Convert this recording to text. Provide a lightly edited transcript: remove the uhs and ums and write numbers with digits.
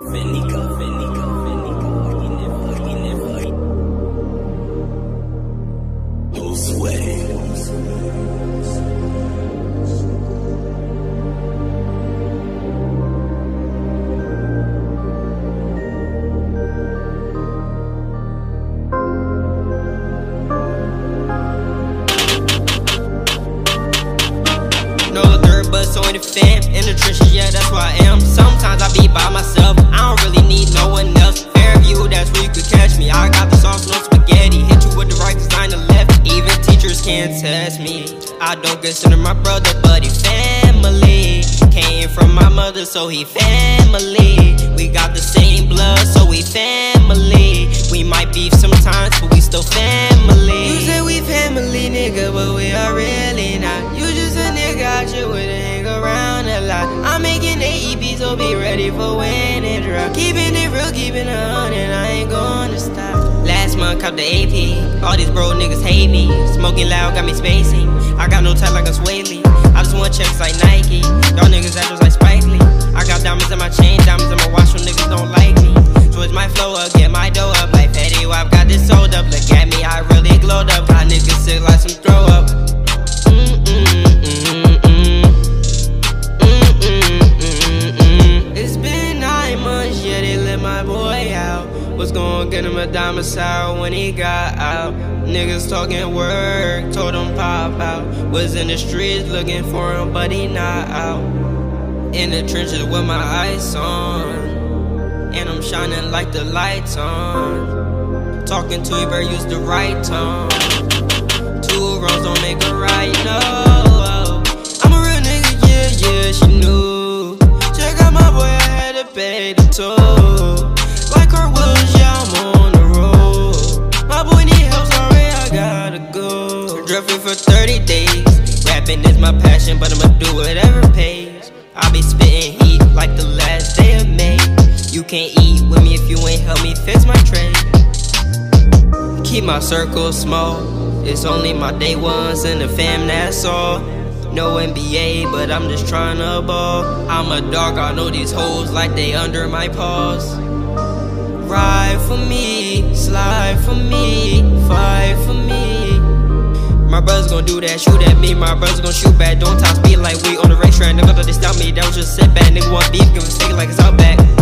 So in the fam, in the trenches, yeah, that's where I am. Sometimes I be by myself, I don't really need no one else. Fairview, that's where you could catch me. I got the sauce, no spaghetti. Hit you with the right design to left. Even teachers can't test me. I don't consider my brother, but he family. Came from my mother, so he family. We got the same blood, so we family. We might beef sometimes, but we still family. You say we family, nigga, but we are really not. You just a nigga out here with a hang around a lot. I'm making AEP, so be ready for when it drop. Keeping it real, keeping it on, and I ain't gonna stop. Last month, caught the AP. All these bro niggas hate me. Smoking loud, got me spacing. I got no time like a Sway Lee. I just want checks like Nike. Y'all niggas actors like Spike Lee. I got diamonds in my chain, diamonds in my watch, so niggas don't like me. Switch my flow up, get my dough up like Fetty Wap. Got this sold up, look at me, I really glowed up. Got niggas sick like some throw up. It's been 9 months, yeah, they let my boy out. Was gonna get him a domicile when he got out. Niggas talking work, told him pop out. Was in the streets looking for him, but he not out. In the trenches with my ice on, and I'm shining like the lights on. Talking to you, better use the right tone. 2 wrongs don't make a right, no. I'm a real nigga, yeah, yeah, she knew. Check out my boy, I had to pay the toll. Like Kurt Williams, yeah, I'm on the road. My boy need help, sorry, I gotta go. Drifting for 30 days. Rapping is my passion, but I'ma do whatever pays. I be spitting heat like the last day of May. You can't eat with me if you ain't help me fix my tray. Keep my circle small. It's only my day ones and the fam, that's all. No NBA, but I'm just trying to ball. I'm a dog, I know these hoes like they under my paws. Ride for me, slide for me, fight for me. My brother's gonna do that, shoot at me. My brother's gonna shoot back. Don't top speed like we on the racetrack. Nigga thought they stopped me, that was just sit back. Nigga want beef, give a steak like it's out back.